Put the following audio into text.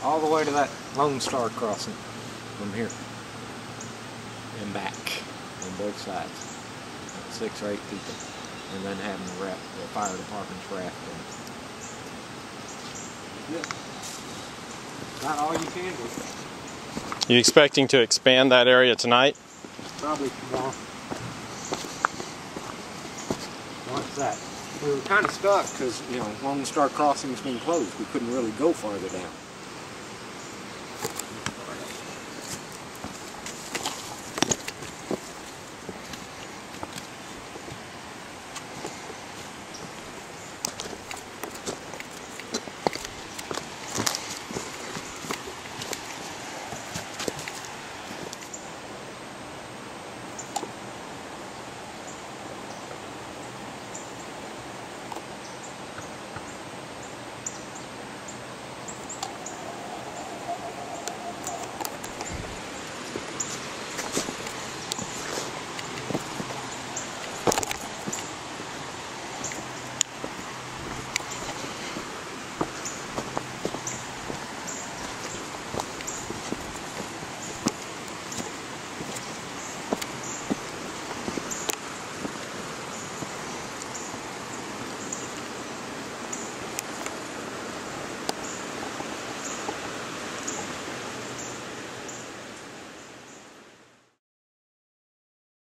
all the way to that Lone Star crossing from here and back on both sides. 6 or 8 people, and then having the fire department's raft in. Yeah. Not all you can do. You expecting to expand that area tonight? Probably tomorrow. What's that? We were kind of stuck because, you know, Lone Star Crossing's been closed. We couldn't really go farther down.